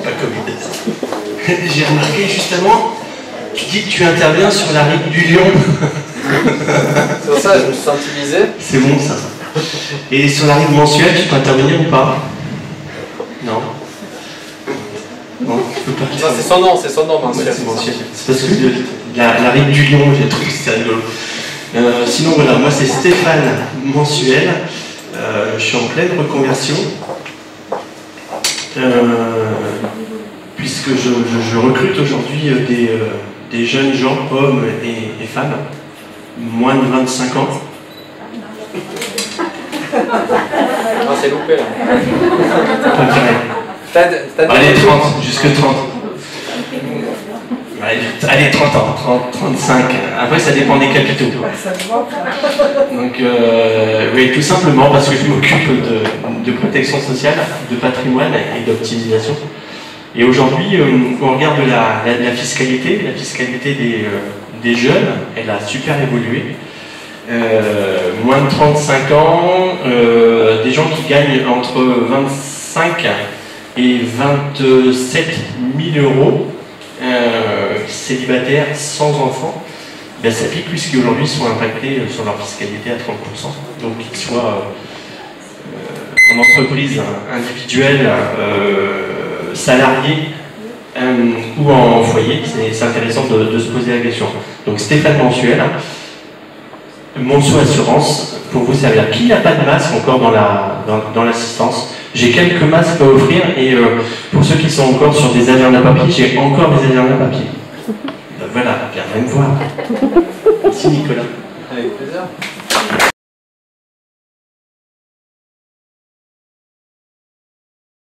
pas Covid. J'ai remarqué justement, tu dis que tu interviens sur la rive du Lion. C'est pour ça que je me suis sensibilisé. C'est bon ça. Et sur la rive mensuelle, tu peux intervenir ou pas? Non. Non, tu peux pas. Non, c'est son nom mensuel. Ouais, c'est mensuel. C'est parce que la rive du Lion, j'ai trouvé que c'était rigolo. Sinon voilà, moi c'est Stéphane Mensuel. Je suis en pleine reconversion. Puisque je recrute aujourd'hui des jeunes gens, hommes et femmes, moins de 25 ans. Non, c'est loupé là. Allez, 30, jusque 30. Allez, 30 ans, 30, 35. Après, ça dépend des capitaux. Donc, oui, tout simplement parce que je m'occupe de protection sociale, de patrimoine et d'optimisation. Et aujourd'hui, on regarde la fiscalité des jeunes, elle a super évolué. Moins de 35 ans, des gens qui gagnent entre 25 et 27 000 euros, célibataires sans enfants, ben ça pique puisqu'aujourd'hui ils sont impactés sur leur fiscalité à 30%. Donc qu'ils soient en entreprise individuelle, salarié ou en foyer, c'est intéressant de se poser la question. Donc Stéphane Mensuel, Monceau Assurance, pour vous servir. Qui n'a pas de masque encore dans l'assistance? J'ai quelques masques à offrir et pour ceux qui sont encore sur des avions à papier, j'ai encore des avions à papier. Voilà, viens me voir. Merci Nicolas. Avec plaisir.